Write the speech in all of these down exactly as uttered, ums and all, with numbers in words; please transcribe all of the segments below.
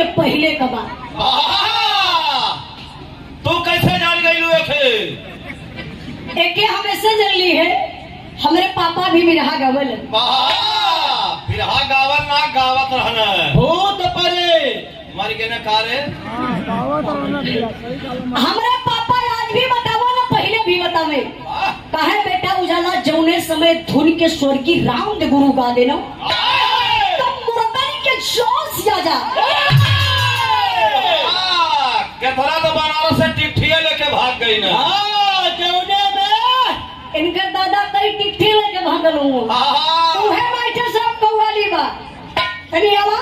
के पहले का बात। तू कैसे जान गई लू? एके हमेशा जल्दी है, हमारे पापा भी बिरहा गावल। बिरहा गावल ना गावत रहना भूत परे हमारी के कारे। हमारे पापा आज भी बतावो ना, पहले भी बतावे। कहे बेटा उजाला जौने समय धुन के स्वर की राम दे गुरु गा देना, तब मुर्दन के जोश आ जा। थोड़ा तो बनारस से टिट्ठिया लेके भाग गई ना। जौने में इनका दादा कई टिट्ठी लेके भागल हूँ। तुम्हें बैठे सब कौवाली बा तनी आवा।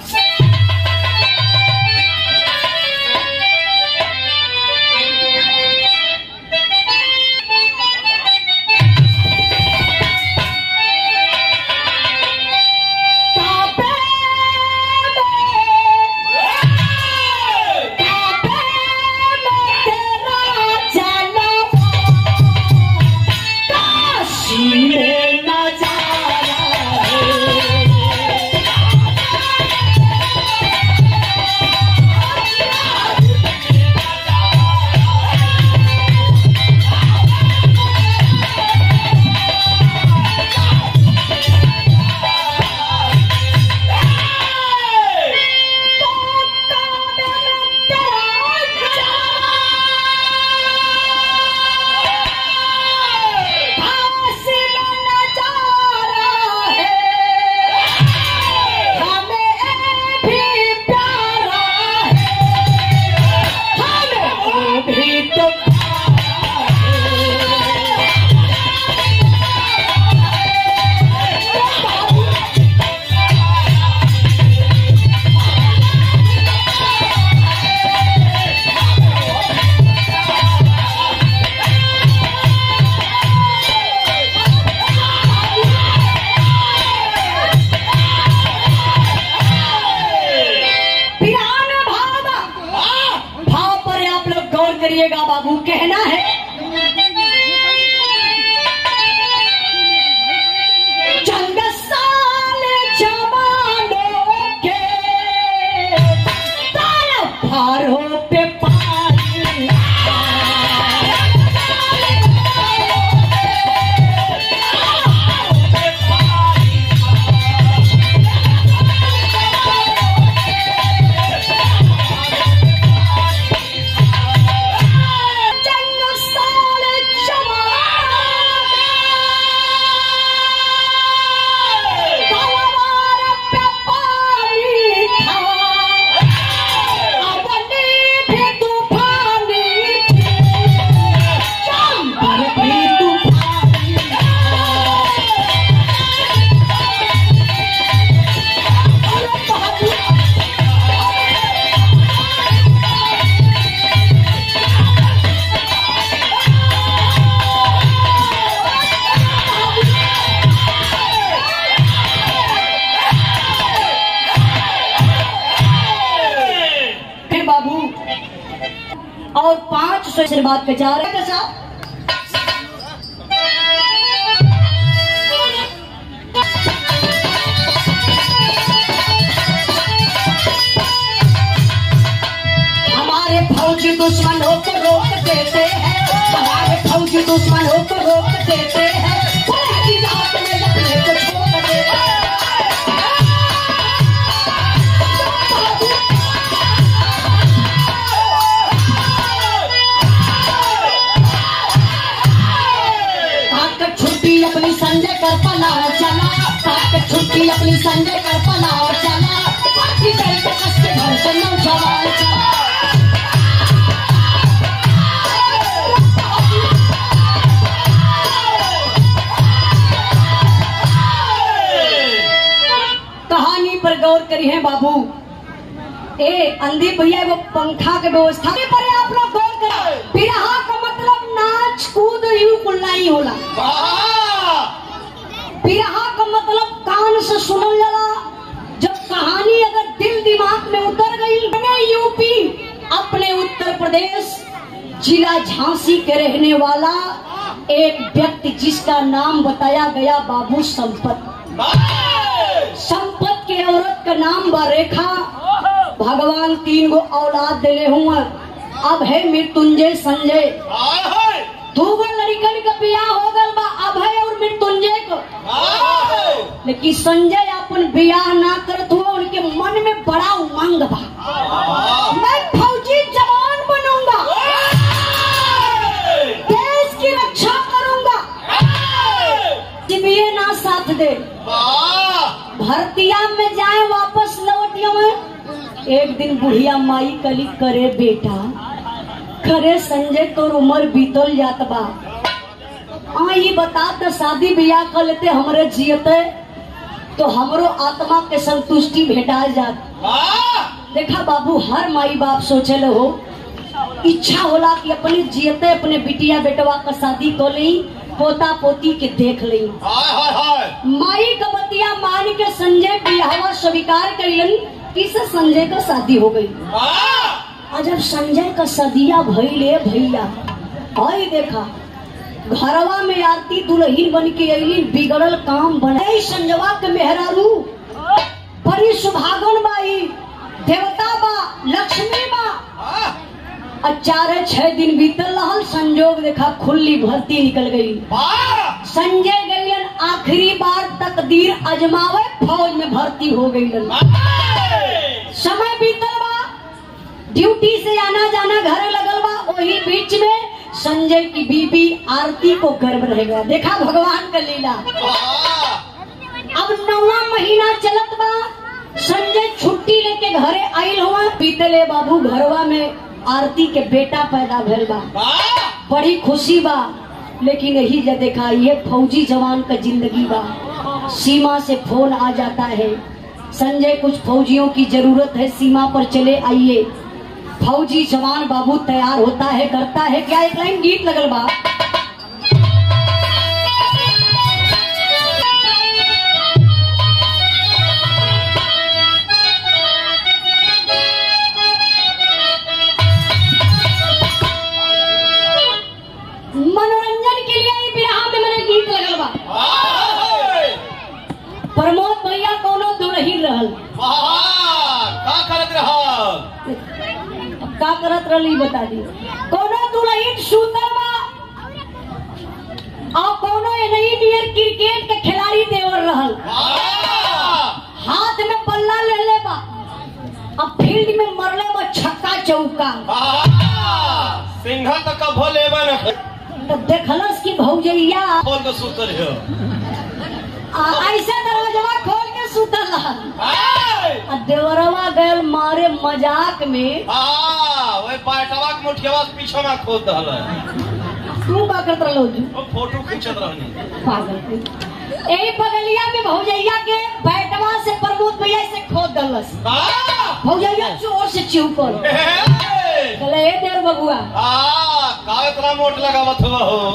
करिएगा बाबू, कहना है चंद साल जमानों के भारों पे पानी और पांच सौ से बात का जा रहा है साहब। हमारे फौजी दुश्मनों को रोक देते हैं, हमारे फौजी दुश्मनों को रोक देते हैं, पूरी रात में अपने को छोड़ देते हैं। अपनी संजय कर पलाव चला, काट छुट्टी अपनी संजय कर पलाव चला, पार्टी करके कसके घर से नौजवान चला। कहानी पर गौर करी है बाबू। ए अंधी भैया वो पंखा के व्यवस्था पर आप लोग गौर करें। बिरहा का मतलब नाच कूद यूं कुल्ला ही होला। बिरहा का मतलब कान से सुनल जाला। जब कहानी अगर दिल दिमाग में उतर गई, यूपी अपने उत्तर प्रदेश जिला झांसी के रहने वाला एक व्यक्ति जिसका नाम बताया गया बाबू संपत। संपत के औरत का नाम बा रेखा। भगवान तीन गो औलाद दिले हुआ। अब है मृत्युंजय संजय, दो गो लड़कन का बियाह हो गल बा अभय और मृत्युंजय को। लेकिन संजय अपन बियाह ना करत हुआ, उनके मन में बड़ा उमंग बा, मैं फौजी जवान बनूंगा, देश की रक्षा करूंगा। ये ना साथ दे, भर्तिया में जाए वापस लौटिया में। एक दिन बुढ़िया माई कली करे बेटा, करे संजय तो उम्र बीतल जात बा, आ ये बता तो शादी ब्याह कर लेते हमरे जियते तो हमरो आत्मा के संतुष्टि भेटा जात। देखा बाबू, हर माई बाप सोचल हो, इच्छा होला कि अपने जियते अपने बिटिया बेटवा का शादी कर ली, पोता पोती के देख ली। माई का बतिया मान के संजय बियाहवा स्वीकार कैलन, किसे संजय का शादी हो गई। और जब संजय का सदिया भइले भैया, आई देखा घरवा में आरती दुल्हन बन के अली, बिगड़ल काम बने। संजवा के मेहरारू बड़ी सुभागन बाई, देवता बा, लक्ष्मी बा। चार छह दिन बीतल रहल, संजोग देखा खुली भर्ती निकल गई। संजय गईलन आखिरी बार तकदीर अजमावे, फौज में भर्ती हो गईलन। समय बीतल बा, ड्यूटी से आना जाना घर लगल बा। वही बीच में संजय की बीबी आरती को गर्भ रह गया। देखा भगवान का लीला। अब नौवा महीना चलत बा, संजय छुट्टी लेके घरे आयल हुआ। बीतले बाबू घरवा में आरती के बेटा पैदा भइल बा, बड़ी खुशी बा। लेकिन यही जब देखा ये फौजी जवान का जिंदगी बा, सीमा से फोन आ जाता है, संजय कुछ फौजियों की जरूरत है, सीमा पर चले आइए। फौजी जवान बाबू तैयार होता है, करता है क्या, एक लाइन गीत लगल बा। मनोरंजन के लिए बिरहा में मैंने गीत लगल बा। प्रमोद भैया कोनो दुल्हन रहल, का करत रहल, का करत रहली बता दी। कोनो दुल्हन सुतल बा और कोनो नहीं नियर क्रिकेट के खिलाड़ी देवर रहल, हाथ में बल्ला ले ले बा, अब फील्ड में मरले बा छक्का चौका। सिंघा तो कभो लेबा न, तो देखलस कि भौजैया खोल के सुतल है, ऐसे दरवाजा खोल के सुतल रहल। देवरवा गयल मारे मजाक में, वही पाटवा के मुठियावा पीछे में खोद दहल। तू का करत रहलो जी, वो फोटो खींचत रहनी पागल। यही बगलिया में भौजैया के बैटवा से प्रमोद भैया से खोद दलस। भौजैया जोर से चिउकल, चले ए देर बबुआ, का इतना मोट लगावत हुआ हो,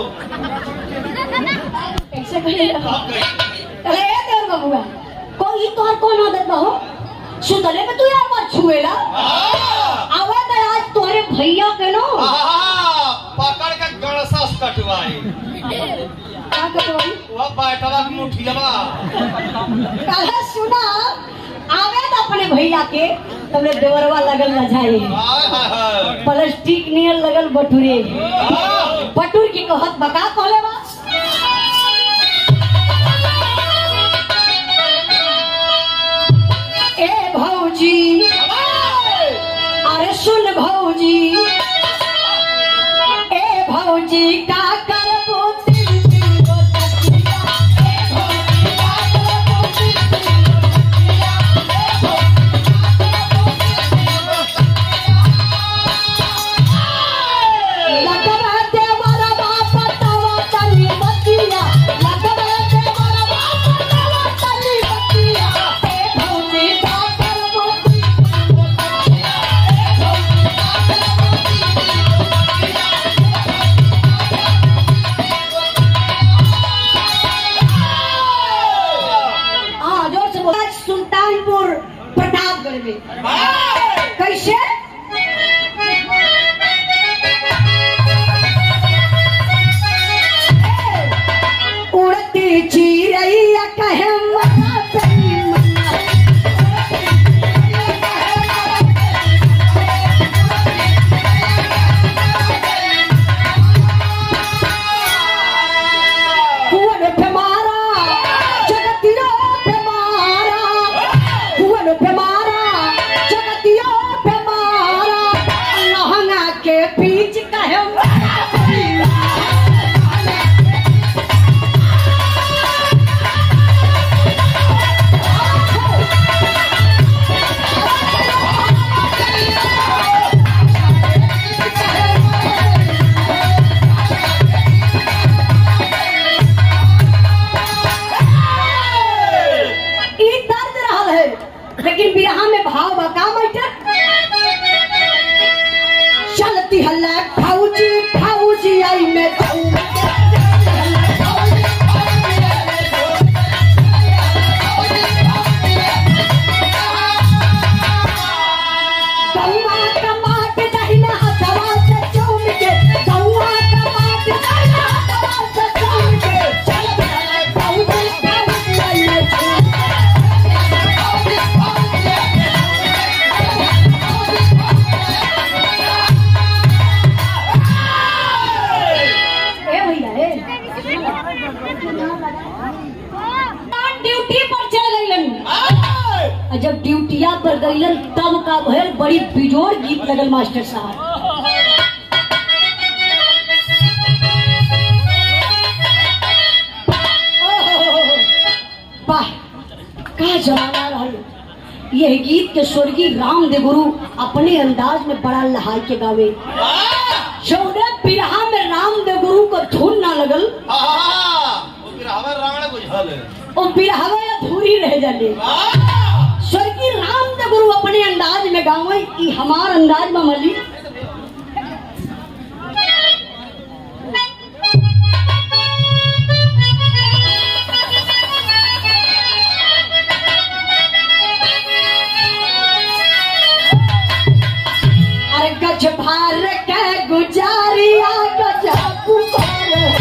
कैसे कहे चले ए देर बबुआ, कोई तोहर कौन आदत हो, सुतले में तू यार मत छुएला। आवाज है आज तोहरे भैया के नो पकड़ के गणसास कटवाई, का कटवाई, वो बैठवा के मुठियावा। कहे सुना आवे तो अपने भैया के, तबले देवरवा लगल लजाई, प्लास्टिक नियर लगल बटुरे, बटुर की कहत बका कहले बा। ए भौजी, अरे सुन भौजी, ए भौजी का करबो तिल तिल गो तकिया, ए भौजी का करबो तिल तिल गो तकिया, ए भौजी का करबो तिल तिल गो तकिया। लगवा देवरा बाप तवा तली बतिया, लगवा देवरा बाप तवा तली बतिया, ए भौजी का करबो तिल तिल गो तकिया, ए भौजी का करबो तिल तिल गो तकिया। बड़ी बिजोड़ गीत लगल मास्टर साहब। वाह का जमाना रहल। यह गीत के स्वर्गीय रामदेव गुरु अपने अंदाज में बड़ा लहाई के गावे। जौने बिरहा में रामदेव गुरु को धुन ना लगल और बिरहावे अधूरी रह जाने। स्वर्गीय रामदेव गुरु अपने अंदाज में गावे, ई हमार अंदाज में मली। अरे गज भार के गुजारिया गज पुकार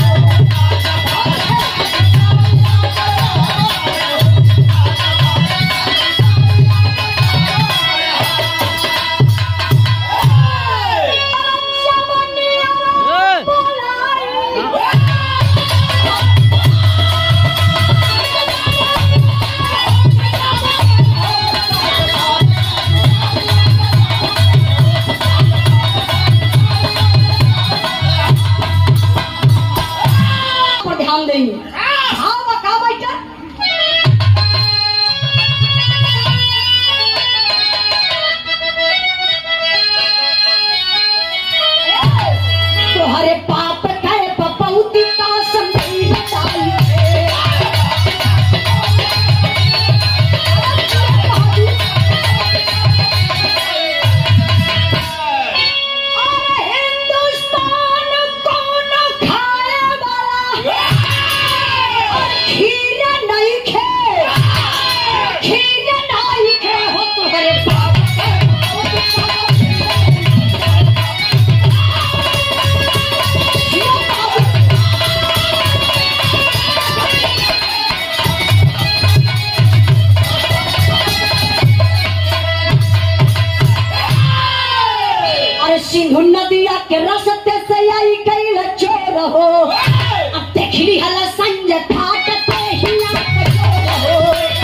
सिंधु नदिया के रस्ते से आई गई चोर हो। अब देखली हला संजय ठाट पे ही हो।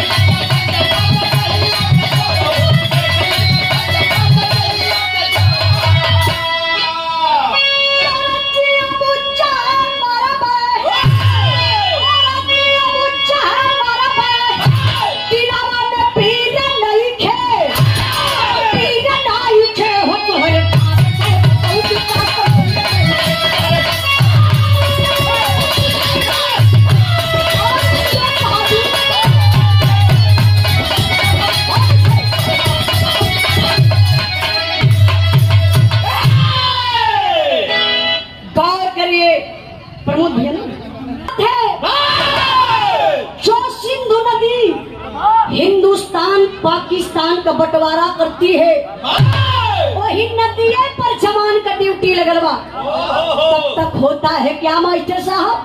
प्रमोद भैया ना जो सिंधु नदी हिंदुस्तान पाकिस्तान का बंटवारा करती है, वही नदी पर जवान का ड्यूटी लगल बा। तब तक होता है क्या मास्टर साहब?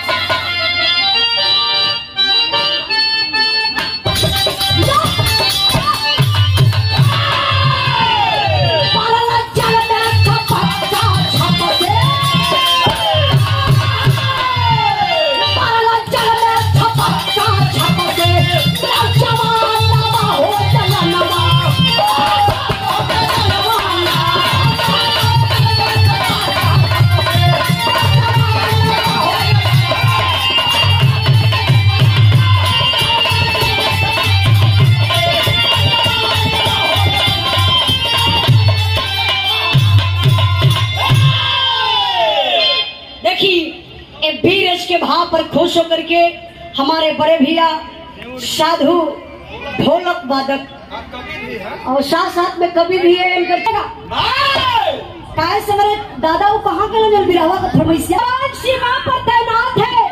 के भाव पर खुश होकर के हमारे बड़े भैया साधु ढोलक वादक और साथ साथ में कवि भी है काय से मेरे दादा वो कहाँ के नजर बिरावा का फरमाइशिया सीमा पर तैनात है।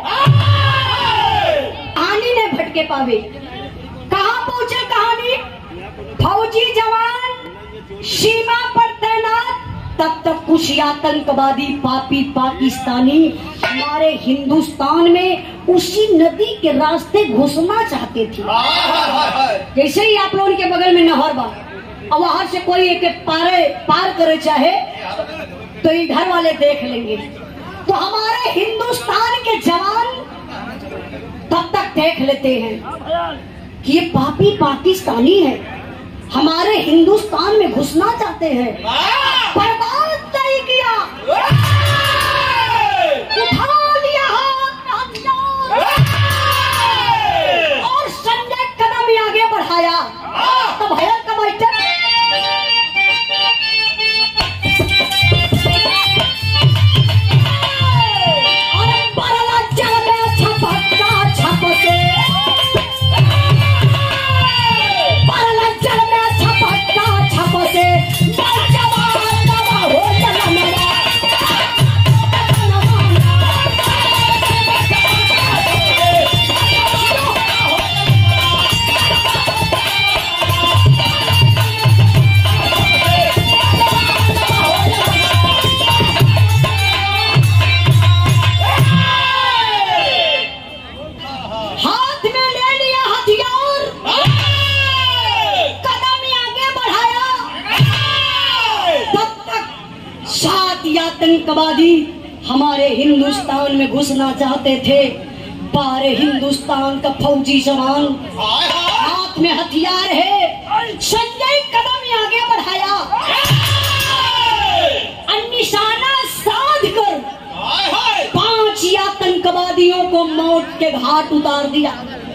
कहानी ने भटके पावे कहाँ पहुंचे कहानी? फौजी जवान सीमा पर तैनात, तब तक कुछ आतंकवादी पापी पाकिस्तानी हमारे हिंदुस्तान में उसी नदी के रास्ते घुसना चाहते थे। जैसे ही आप लोगों के बगल में नहर बा और वहां से कोई एक पारे पार करे चाहे तो इधर वाले देख लेंगे, तो हमारे हिंदुस्तान के जवान तब तक देख लेते हैं कि ये पापी पाकिस्तानी है, हमारे हिंदुस्तान में घुसना चाहते हैं, बर्बाद नहीं किया, उठा लिया और संजय कदम ही आगे बढ़ाया। तो भैया का मास्टर आतंकवादी हमारे हिंदुस्तान में घुसना चाहते थे। बारे हिंदुस्तान का फौजी जवान हाथ में हथियार है, संजय कदम ही आगे बढ़ाया, निशाना साध कर पांच आतंकवादियों को मौत के घाट उतार दिया।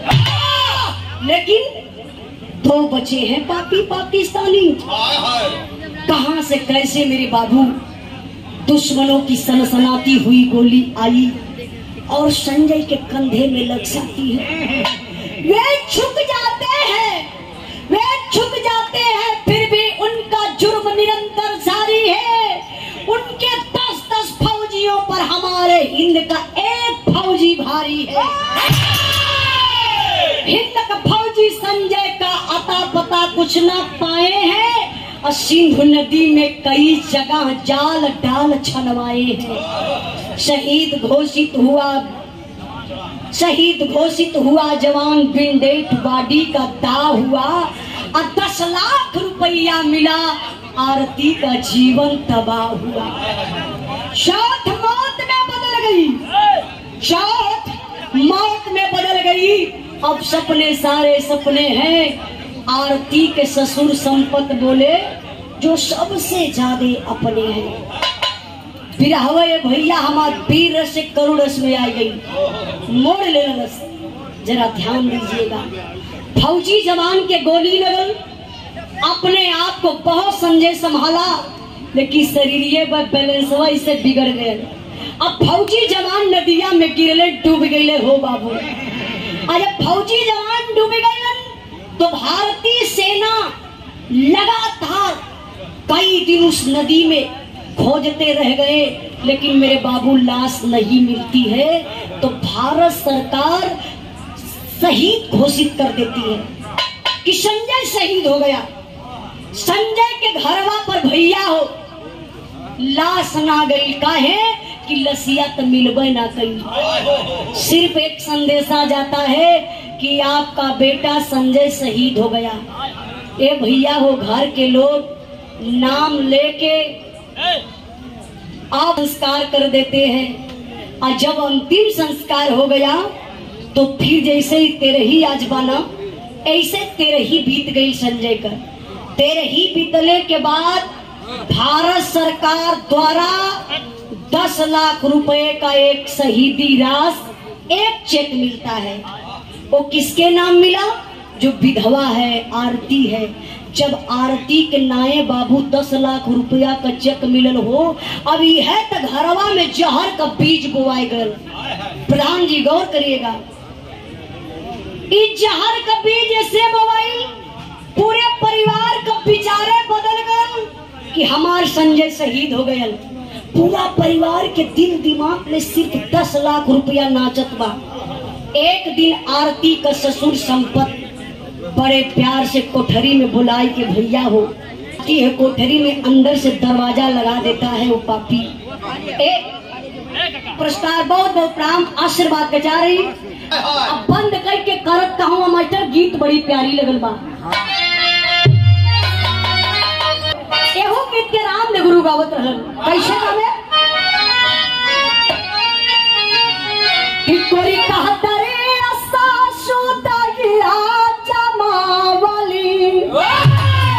लेकिन दो बचे हैं पापी पाकिस्तानी। कहां से कैसे मेरे बाबू दुश्मनों की सनसनाती हुई गोली आई और संजय के कंधे में लग जाती है। वे झुक जाते हैं, वे झुक जाते हैं, फिर भी उनका जुर्म निरंतर जारी है। उनके दस दस फौजियों पर हमारे हिंद का एक फौजी भारी है। हिंद का फौजी संजय का अता पता कुछ न पाए हैं और सिंधु नदी में कई जगह जाल डाल छनवाए हैं। शहीद घोषित हुआ शहीद घोषित हुआ जवान बिंडेट बॉडी का दाव हुआ और दस लाख रुपया मिला, आरती का जीवन तबाह हुआ। शौत मौत में बदल गई, शौत मौत में बदल गई। अब सपने सारे सपने हैं। आरती के ससुर संपत बोले जो सबसे ज्यादा अपने हैं। बिरहवे भैया हमारे वीर रस से करुण रस में आ गई, मोड़ लेना रस। जरा ध्यान दीजिएगा, फौजी जवान के गोली लगल, अपने आप को बहुत संजय संभाला, लेकिन शरीरिये बैलेंसवा इससे बिगड़ गए। अब फौजी जवान नदिया में गिरले, डूब गए हो बाबू। अरे फौजी जवान डूब गए तो भारतीय सेना लगातार कई दिन उस नदी में खोजते रह गए, लेकिन मेरे बाबू लाश नहीं मिलती है। तो भारत सरकार शहीद घोषित कर देती है कि संजय शहीद हो गया। संजय के घरवा पर भैया हो लाश ना गई, काहे कि लसिया तो मिलबे ना कई। सिर्फ एक संदेशा जाता है कि आपका बेटा संजय शहीद हो गया। ए भैया हो, घर के लोग नाम लेके आप संस्कार कर देते हैं, और जब अंतिम संस्कार हो गया तो फिर जैसे ही तेरे ही आज बाना ऐसे तेरे ही बीत गई संजय का। तेरे ही बीतने के बाद भारत सरकार द्वारा दस लाख रुपए का एक शहीदी राशि एक चेक मिलता है। वो किसके नाम मिला? जो विधवा है, आरती है। जब आरती के नाये बाबू दस लाख रुपया का चेक मिलल हो, अब यह तो घरवा में जहर का बीज बोआए गल। प्रधान जी गौर करिएगा, इस जहर का बीज ऐसे बोआई पूरे परिवार का विचारे बदल गल कि हमार संजय शहीद हो गए। पूरा परिवार के दिल दिमाग में सिर्फ दस लाख रुपया नाचत बा। एक दिन आरती का ससुर संपत बड़े प्यार से कोठरी में बुलाए के भैया हो कि है, कोठरी में अंदर से दरवाजा लगा देता है वो पापी। एक पुरस्कार बहुत बहुत प्रणाम आशीर्वाद जा रही। अब बंद करके करत कहूँ मास्टर, गीत बड़ी प्यारी लगल बा। एहो गीत के राम ने गुरु गावत रहल, कैसे गावे? कि कोरी कहता रे सासु दगिया जमावली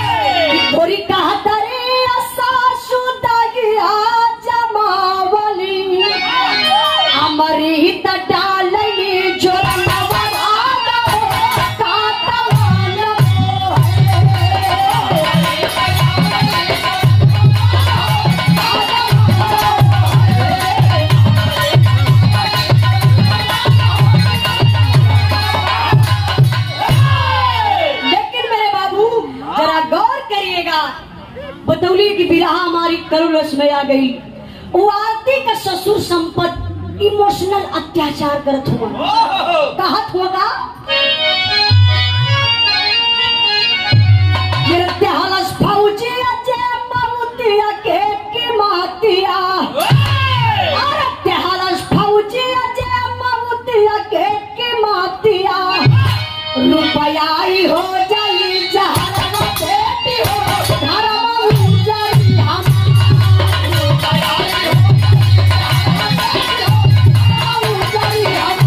बतौली की बिरहा हमारी करुणस में आ गई। वो आरती का ससुर संपत इमोशनल अत्याचार करत हुआ, कहत होगा गिरते हलस फौजी अचे ममुतिया के की मातिया, अरे हलस फौजी अचे ममुतिया के की मातिया, रुपया ही हो जाई जहरवा बेटी हो घरवा हो जाई हम, रुपया ही हो जाई हम,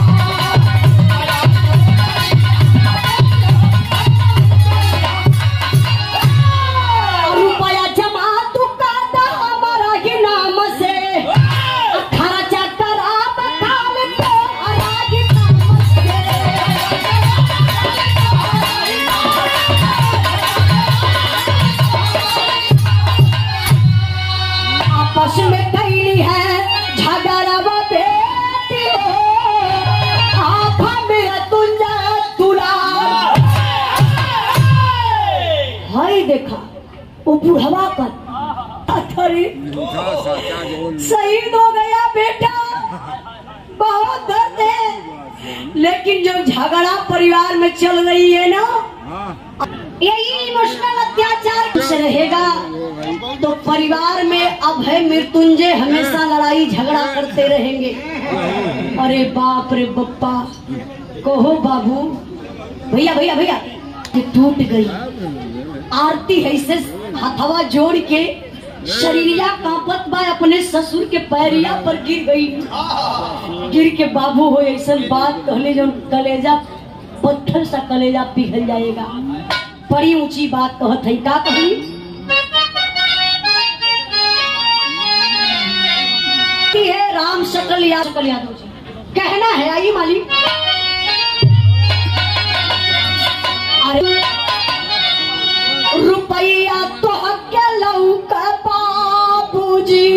रुपया जमा तू काटा हमारा ही नाम से, खर्चा करा बखाल तो अराजी नाम से, आपस में कैली है झगड़वा बेटी हो, आभा में तुंजा तुला। हाय देखा वो बुढ़वा कर अथरी शहीद हो गया बेटा, बहुत दर्द है, लेकिन जो झगड़ा परिवार में चल रही है ना, यही इमोशनल अत्याचार से रहेगा तो परिवार में अब है मृत्युंजय हमेशा लड़ाई झगड़ा करते रहेंगे। अरे बाप रे बप्पा, कहो बाबू, भैया भैया भैया, ये टूट गई आरती है, इसे हथवा जोड़ के शरीरिया कांपत बा अपने ससुर के पैरिया पर गिर गई, गिर के बाबू हो ऐसा बात कहले जो कलेजा पत्थर सा कलेजा पिघल जाएगा। बड़ी ऊंची बात कहत है, का कही है राम सकल यादव सकल यादव जी, कहना है आइए मालिक। अरे रुपया तो हक्के लौका बाबूजी,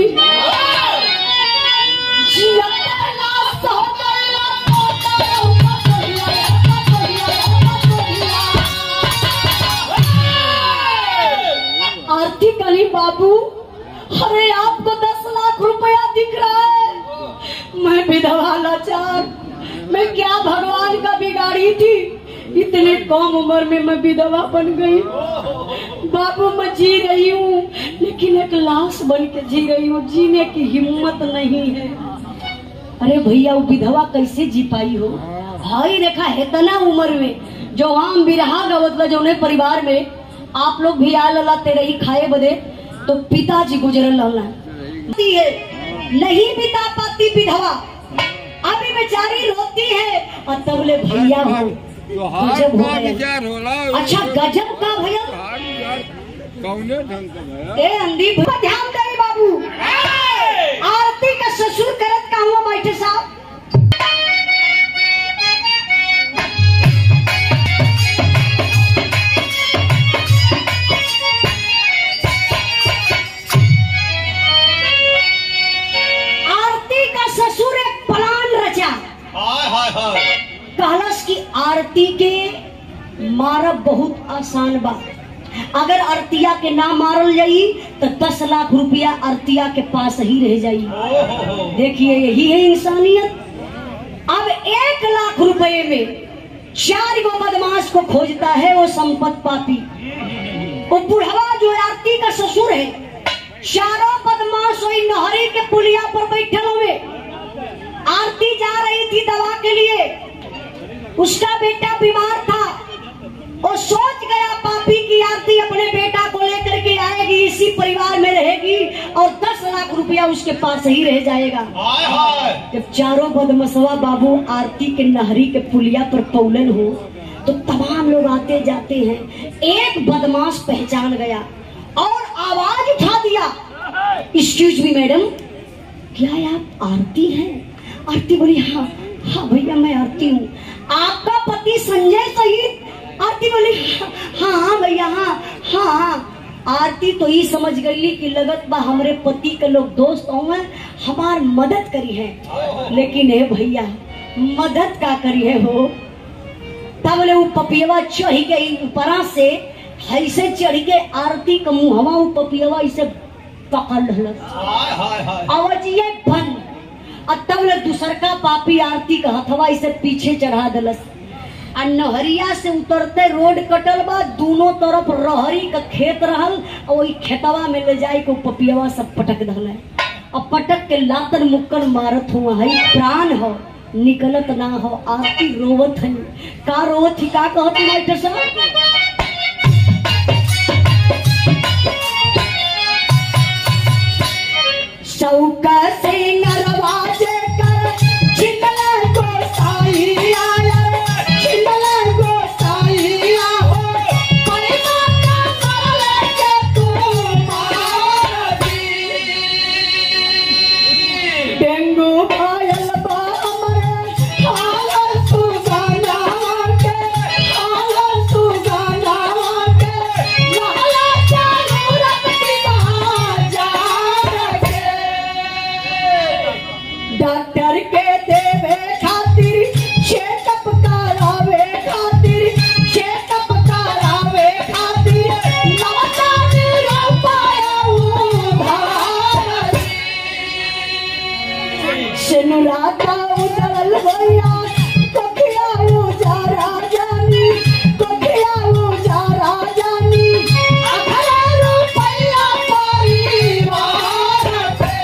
आरती कली बाबू, अरे आपको दस लाख रुपया दिख रहा है, मैं विधवा लाचार, मैं क्या भगवान का बिगाड़ी थी, इतने कम उम्र में मैं विधवा बन गई। बाबू मैं जी रही हूँ लेकिन एक लाश बन के जी रही हूँ, जीने की हिम्मत नहीं है। अरे भैया वो विधवा कैसे जी पाई हो? भाई देखा है इतना उम्र में जो हम बिरहा गवत जो परिवार में आप लोग भी आल ला तेरे ही खाए बदे, तो पिताजी गुजरल लहला नहीं बिता पाती विधवा, अभी बेचारी रोती है और तब ले भैया हो गजब हो गया। अच्छा गजब का भैया, ए अंधी ध्यान दे बाबू, आरती का ससुर करत का हुआ बैठे साहब, कहलस की आरती के मारब बहुत आसान बा, अगर आरतिया के ना मारल जाई तो दस लाख रुपया आरतिया के पास ही रह जाई। देखिए यही है इंसानियत। अब एक लाख रुपए में चार गो बदमाश को खोजता है वो संपत पापी, वो बुढ़वा जो आरती का ससुर है, चारों बदमाश वही नहरी के पुलिया पर बैठे हुए, आरती जा रही थी दवा के लिए, उसका बेटा बीमार था, वो सोच गया पापी की आरती अपने बेटा को लेकर के आएगी, इसी परिवार में रहेगी और दस लाख रुपया उसके पास ही रह जाएगा। जब चारों बदमसवा बाबू आरती के नहरी के पुलिया पर पौलन हो तो तमाम लोग आते जाते हैं, एक बदमाश पहचान गया और आवाज उठा दिया, एक्सक्यूज मी मैडम, क्या आप आरती हैं? आरती बोली हाँ हाँ भैया मैं आरती हूँ। आपका पति संजय शहीद? आरती बोली हाँ हाँ भैया हाँ हाँ। आरती तो ही समझ गई कि लगत बा हमरे पति के लोग दोस्त होंगे, हमार मदद करी है, लेकिन हे भैया मदद का करी है हो? तब ले वो पपियवा चढ़ी गई ऊपरा से ऐसे चढ़ के आरती का मुहवा उ पपियवा इसे पकड़ लस हाय हाय हाय आवाजिए बन और तब ले दूसर का पापी आरती का हथवा इसे पीछे चढ़ा दलस। आ नहरिया से उतरते रोड कटल बा, दोनों तरफ रहरी का खेत रहल और वही खेतवा में ले जाए को पपियवा सब पटक दल और पटक के लातन मुक्कन मारत हुआ है प्राण हो निकलत ना हो। आरती रोवत है का रोवत ही का कहती मास्टर साहब चौका से नरवाजे कर छिलला गोसाई आया छिलला गोसाई हो परिमा का मरले के तू मारी डेंगू घायल बा हमरे हाल तू गाना के हाल तू गाना के महला चालू रखती बाजा डॉक्टर के देवे खातिर चेकअप करावे खातिर चेकअप करावे खातिर नवचानी रुपया उधार सिनुराता उजड़ल भैया कखिया उजारा जानी कखिया उजारा जानी अठारह रुपया परिवार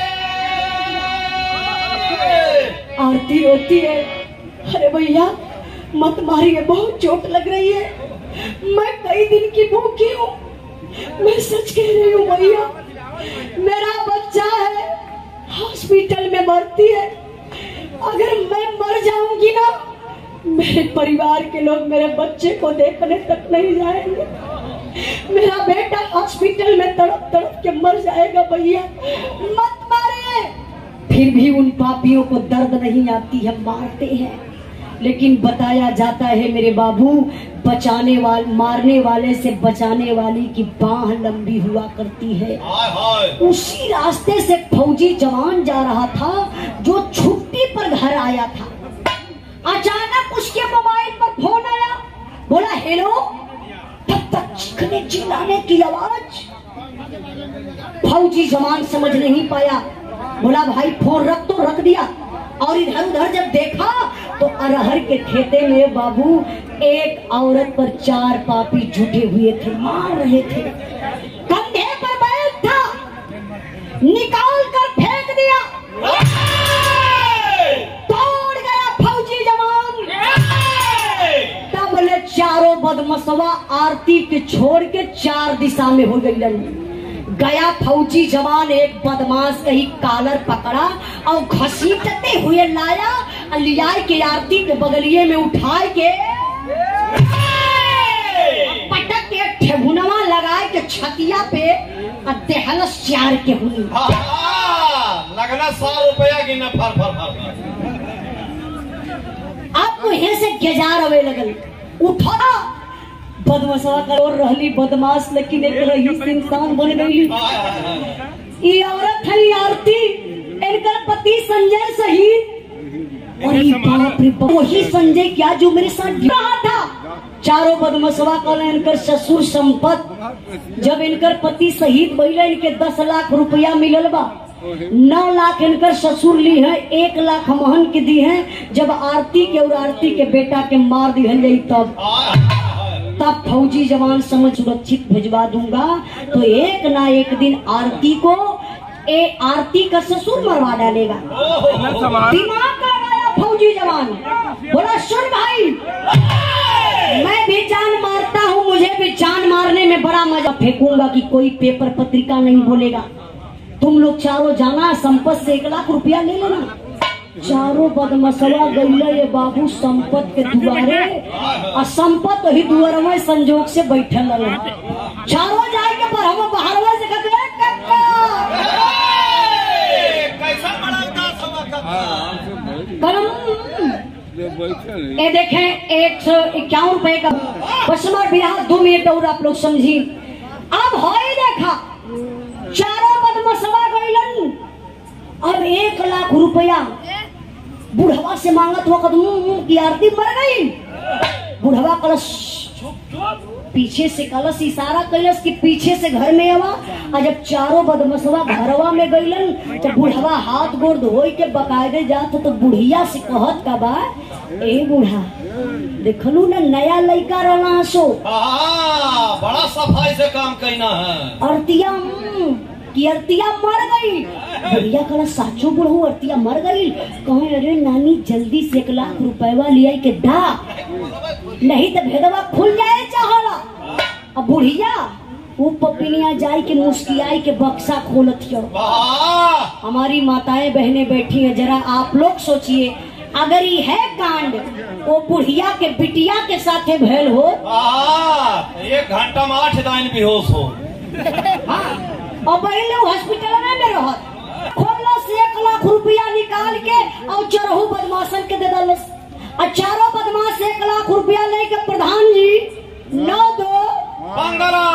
आरती रोती है अरे भैया मत मारिए बहुत चोट लग रही है मैं कई दिन की भूखी हूँ मैं सच कह रही हूँ भैया मेरा बच्चा है हॉस्पिटल में भर्ती है अगर मैं मर जाऊंगी ना मेरे परिवार के लोग मेरे बच्चे को देखने तक नहीं जाएंगे मेरा बेटा हॉस्पिटल में तड़प तड़प के मर जाएगा भैया मत मारिए। फिर भी उन पापियों को दर्द नहीं आती है मारते हैं लेकिन बताया जाता है मेरे बाबू बचाने वाले मारने वाले से बचाने वाली की बाह लंबी हुआ करती है। हाय हाय उसी रास्ते से फौजी जवान जा रहा था जो छुट्टी पर घर आया था। अचानक उसके मोबाइल पर फोन आया बोला हेलो तब तक चीखने चिल्लाने की आवाज। फौजी जवान समझ नहीं पाया बोला भाई फोन रख तो रख दिया और इधर उधर जब देखा तो अरहर के खेते में बाबू एक औरत पर चार पापी झूठे हुए थे मार रहे थे। कंधे पर बैग था निकाल कर फेंक दिया तोड़ गया फौजी जवान। तब ले चारों बदमसवा आरती के छोड़ के चार दिशा में हो गई। गया फौजी जवान एक बदमाश कहीं कालर पकड़ा और घसीटते हुए लाया लिया के आरती के बगलिए में उठा के पटक के ठेहुनवा लगाए के छतिया पे देहलस चार के हुई लगना सौ रुपया की न फर फर फर आपको यहाँ से गेजार अवे लगल उठा बदमाशवा करोड़ रहली बदमाश लेकिन एक रईस इंसान बन गई। ये औरत है आरती इनका पति संजय शहीद और ये बाप रे वही संजय क्या जो मेरे साथ रहा था। चारों बदमाशवा कल इनकर ससुर संपत्ति जब इनकर पति शहीद भइले इनके दस लाख रुपया मिलल बा नौ लाख इनकर ससुर ली है एक लाख महन के दी है। जब आरती के और आरती के बेटा के मार दिहल गई तब तब फौजी जवान समझ सुरक्षित भिजवा दूंगा तो एक ना एक दिन आरती को ए आरती का ससुर मरवा डालेगा। दिमाग लगाया फौजी जवान बोला सुन भाई मैं भी जान मारता हूँ मुझे भी जान मारने में बड़ा मजा फेंकूंगा कि कोई पेपर पत्रिका नहीं बोलेगा। तुम लोग चारों जाना संपत्ति से एक लाख रुपया ले लेना। चारों बदमसवा गईला ये बाबू संपत के दुआरे और संपत ही दुआर में संजोग से बैठल रहे। चारों जाए के पर हम बाहरवा से कहते ये देखें एक सौ इक्यावन रुपए का पश्चिमा बिहार दो मिनट और आप लोग समझी। अब हो ही देखा चारों बदमसवा गईलन और एक लाख रुपया बुढ़वा से मांगत वक्त की आरती मर गई। बुढ़वा कलश पीछे से कलश इशारा कैलस कि पीछे से घर में आवा। और जब चारों बदमशवा घरवा में गईलन तो बुढ़वा हाथ गोड़ धोई के बकायदे जात तो बुढ़िया से कहत का बा, ए बूढ़ा देखलू ना नया लड़का रहना सो हाँ, बड़ा सफाई से काम करना है। अर्तिया कि अर्तिया मर गई। बुढ़िया कला साचो बुढ़ऊ अर्तिया मर गई। कहे अरे नानी जल्दी से एक लाख रुपया लिया के दा, नहीं तो भेदवा खुल जाए चाहला। अब बुढ़िया वो पपिनिया जाई के मुस्कियाई के बक्सा खोलत हो। हमारी माताएं बहनें बैठी है, जरा आप लोग सोचिए अगर ये है कांड वो बुढ़िया के बिटिया के साथे भेल हो। एक घंटा में आठ दिन बेहोश हो। हाँ, और पहले हॉस्पिटल में में रहत खोला से एक लाख रुपया निकाल के और चरहू बदमाशन के दे दलस। और चारों बदमाश एक लाख रुपया लेके प्रधान जी नौ दो बंगला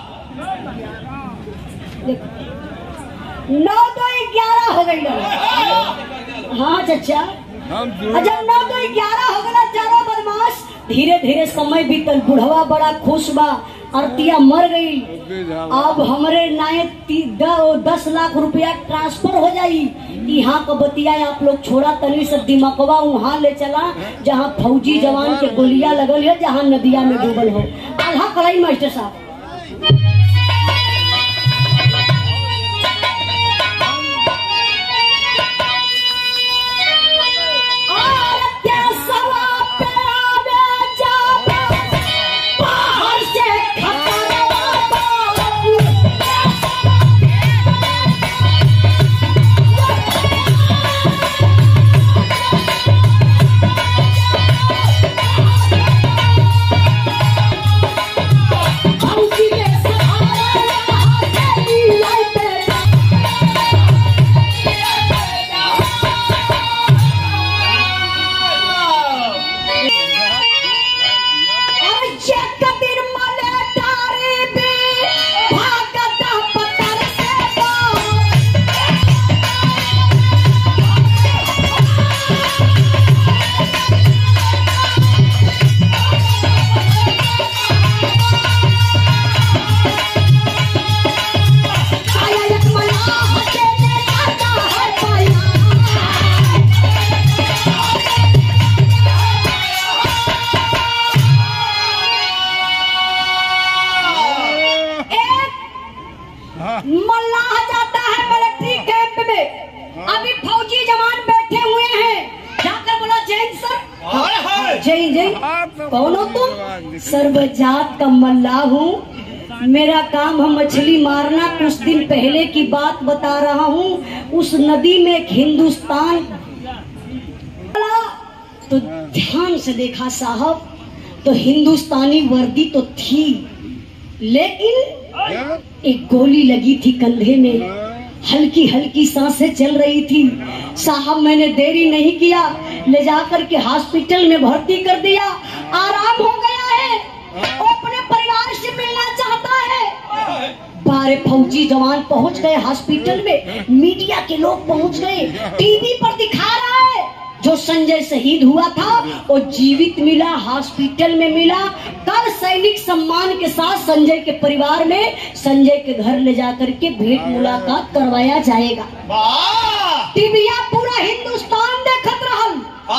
नौ दो ग्यारह हो गई। हाँ चाचा, जब नौ दो ग्यारह हो गया चारों बदमाश, धीरे धीरे समय बीतल। बुढ़वा बड़ा खुश बा, अर्तिया मर गई। अब हमरे नाये दस लाख रुपया ट्रांसफर हो जाई। यहाँ का बतिया आप लोग छोड़ा तनी सब दिमागवा वहाँ ले चला जहाँ फौजी जवान के गोलियां लगल है, जहाँ नदिया में डूबल हो। आधा कड़ाई मास्टर साहब मल्लाह जाता है मिलिट्री कैंप में। अभी फौजी जवान बैठे हुए हैं, जाकर बोला जैन सर। जैन जैन कौन हो तुम? सर्वजात का मल्लाह हूँ, मेरा काम है मछली मारना। कुछ दिन पहले की बात बता रहा हूँ। उस नदी में एक हिंदुस्तान तो ध्यान से देखा साहब, तो हिंदुस्तानी वर्दी तो थी, लेकिन एक गोली लगी थी कंधे में, हल्की हल्की सांसें चल रही थी। साहब मैंने देरी नहीं किया, ले जाकर के हॉस्पिटल में भर्ती कर दिया। आराम हो गया है, वो अपने परिवार से मिलना चाहता है। बारह फौजी जवान पहुंच गए हॉस्पिटल में, मीडिया के लोग पहुंच गए, टीवी पर दिखा रहा है जो संजय शहीद हुआ था वो जीवित मिला, हॉस्पिटल में मिला। कल सैनिक सम्मान के साथ संजय के परिवार में संजय के घर ले जाकर के भेंट मुलाकात करवाया जाएगा। टीविया पूरा हिंदुस्तान देखत रहल।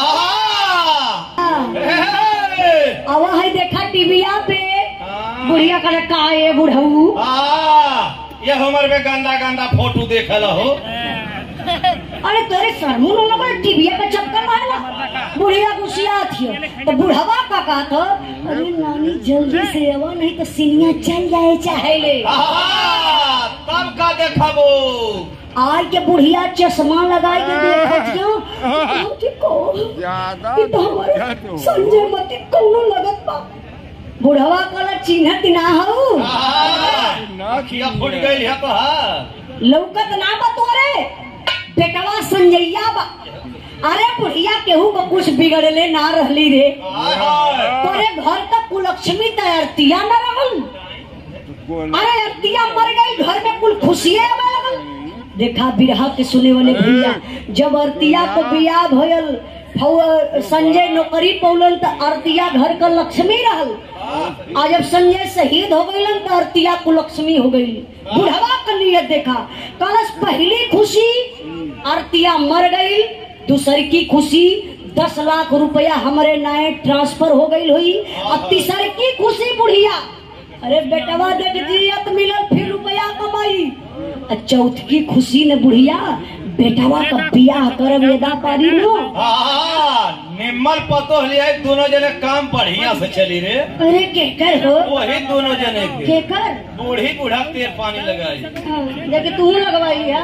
आवा है देखा टीविया पे, बुढ़िया का का है बुढ़ऊ, ये हमारे में गंदा गंदा फोटो देखल हो। अरे तेरे सरमुन लोग टीविया पे चक्कर मारला, बुढ़िया गुस्सिया थी। तो बुढ़वा का कहा था, अरे नानी जल्दी से आवा नहीं तो सिनिया चल जाए चाहे ले। तब का देखबो आज के बुढ़िया चश्मा लगाई के देखतियो तो हमारे संजय मती कौनो लगत बा। बुढ़वा कला चिन्हत ना हो, नाखिया फूट गई है तो लौकत ना बा तोरे बेटवा संजैया बा। अरे बुढ़िया केहू को कुछ बिगड़ले ना रहली रे, तोरे घर तक कुलक्ष्मी तैयारतिया न रहल। अरे अरतिया मर गई, घर में कुल खुशियां लगल। देखा बिरहा के सुने वाले भैया, जब अरतिया को बियाह भयल, संजय नौकरी पौलन तो अरतिया घर का लक्ष्मी रहल। और जब संजय शहीद हो गई तो अर्तिया कुलक्ष्मी हो गई। बुढ़वा का नियत देखा, कलश पहली खुशी अर्तिया मर गई, दूसरी की खुशी दस लाख रुपया हमारे नाए ट्रांसफर हो गई हुई, और तीसरी की खुशी बुढ़िया अरे बेटवा देख जियत मिलल फिर रुपया कमाई, और चौथ की खुशी ने बुढ़िया बेटवा का बियाह कर वेदा पारी नो। निम्मल पतो लिया दोनों जने काम बढ़िया से चली रे। अरे के कर हो वही दोनों जने के, के कर बूढ़ी बूढ़ा तेल पानी लगाई लेकिन तू लगवाई है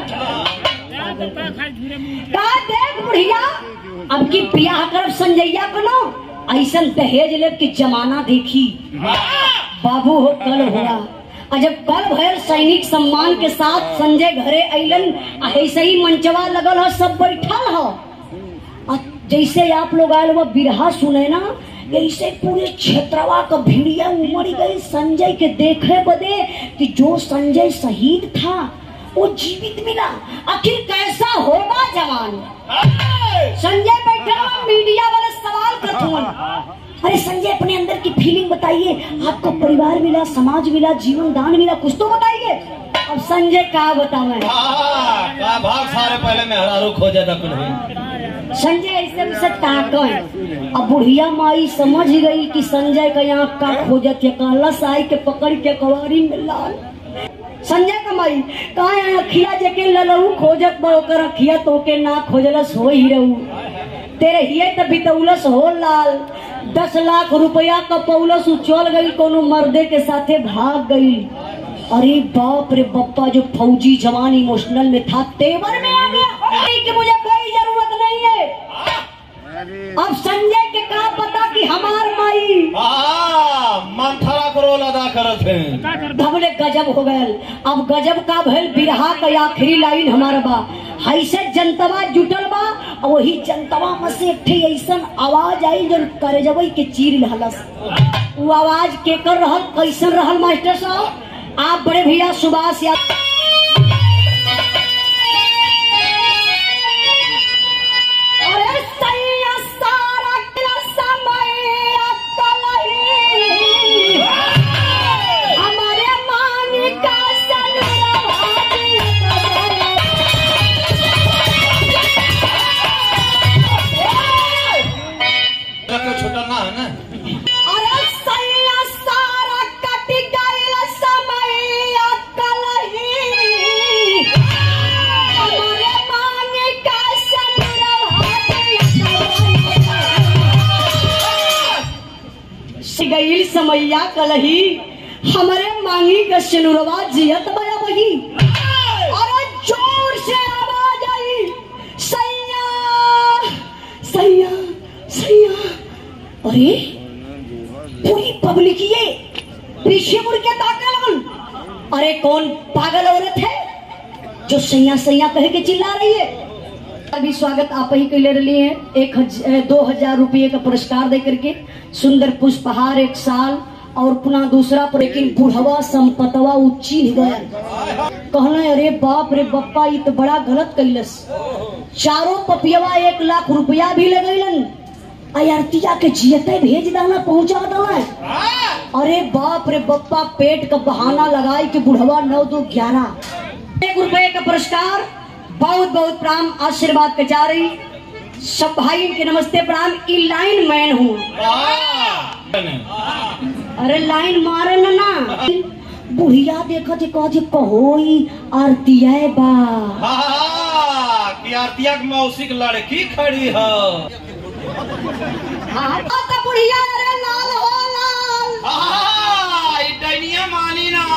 का देख बुढ़िया अब की बियाह कर संजैया को नो ऐसा दहेज ले की जमाना देखी बाबू हो कल हुआ, और जब कल भर सैनिक सम्मान के साथ संजय घरे अलन ऐसे ही मंचवा लगल हो, सब बैठल हो, जैसे आप लोग आए वो बिरहा सुने ना ऐसे पूरे क्षेत्रवा का भीड़िया उमड़ गई संजय के देखे बदे कि जो संजय शहीद था वो जीवित मिला, आखिर कैसा होगा जवान। संजय बैठा मीडिया वाले सवाल करते हैं, अरे संजय अपने अंदर की फीलिंग बताइए, आपका परिवार मिला, समाज मिला, जीवन दान मिला, कुछ तो बताइए। अब संजय क्या बतावे का भाग सारे पहले में हरारू खोजा था कुछ संजय ऐसे भी ताकत। अब बुढ़िया माई समझ गई कि संजय का यहाँ का खोजत है, कहला साई के पकड़ के कवारी में लाल संजय का माई कहा है अखिया जेके ललऊ खोजत बकर अखिया तो के ना खोजलस हो ही रहू तेरे हिये तब बितौलस हो लाल। दस लाख रुपया का पौलस उछल गई, कोनो मर्दे के साथे भाग गई। अरे बाप रे बप्पा जो फौजी जवान इमोशनल में था तेवर में आ गया कि मुझे कोई जरूरत नहीं है। अब संजय के कहा पता कि हमार माई मंथरा को रोल अदा करत है धबले गजब हो गए। अब गजब का भइल बिरहा का आखिरी लाइन हमारा बा ऐसे जनतवा जुटल बा, वही जनतवा में से एक ऐसन आवाज आई जो करे जब के चीर हलस। वो आवाज के कर रहल कैसन रहल मास्टर साहब आप बड़े भैया सुभाष या गईल समैया कलही हमारे मांगी का सिनुरवा जियत बया वही। और जोर से आवाज आई सैया सैया सैया। अरे पूरी पब्लिक ये पीछे मुड़ के ताके लगन, अरे कौन पागल औरत है जो सैया सैया कह के चिल्ला रही है। अभी स्वागत आप ही के ले रही है एक हज, दो हजार रुपये का पुरस्कार दे करके सुंदर पुष्पहार एक साल और पुनः दूसरा पर, लेकिन बुढ़वा संपतवा उच्ची गया कहना अरे बाप रे बप्पा ये तो बड़ा गलत कैलस। चारों पपियवा एक लाख रुपया भी लगेलन अयरतिया के जियते भेज दाना पहुंचा दाना। अरे बाप रे बप्पा पेट का बहाना लगाई कि बुढ़वा नौ दो ग्यारह एक रुपये का पुरस्कार बहुत बहुत प्राम आशीर्वाद के जा रही सब भाई के नमस्ते प्रणाम। ई लाइन मैन हूँ अरे लाइन मारे न ना बुढ़िया देखा थे कहा थे कहोई आरतिया बा कि आरतिया की मौसी की लड़की खड़ी है तो बुढ़िया अरे लाल हो लाल डैनिया मानी ना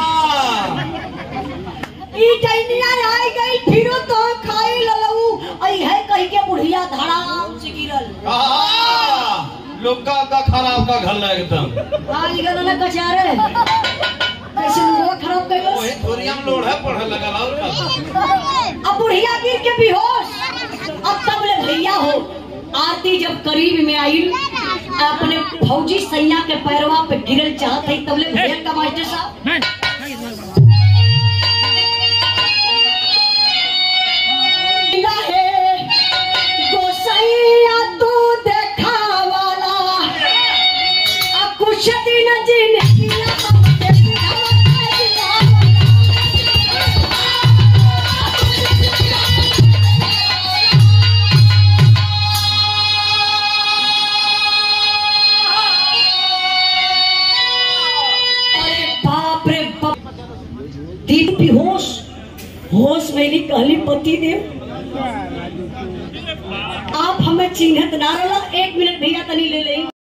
डैनिया आई गई फिर तो खाई ललऊ आई है कहीं के बुढ़िया धड़ाम से गिरल लोग का का खराब का घर एकदम आई गल ना कचारे कैसे लोग खराब कर ओए थोरिया में लोढ़ा पढ़े लगा और का अब बुढ़िया गिर के बेहोश। अब तब ले भैया हो आरती जब करीब में आई अपने फौजी सैया के पैरवा पे गिरल चाहत है तब ले भैया का मास्टर साहब कुछ दिन जी होश मैली कहली पति देव आप हमें चिन्हत ना रहा। एक मिनट भैया तनी ले ले।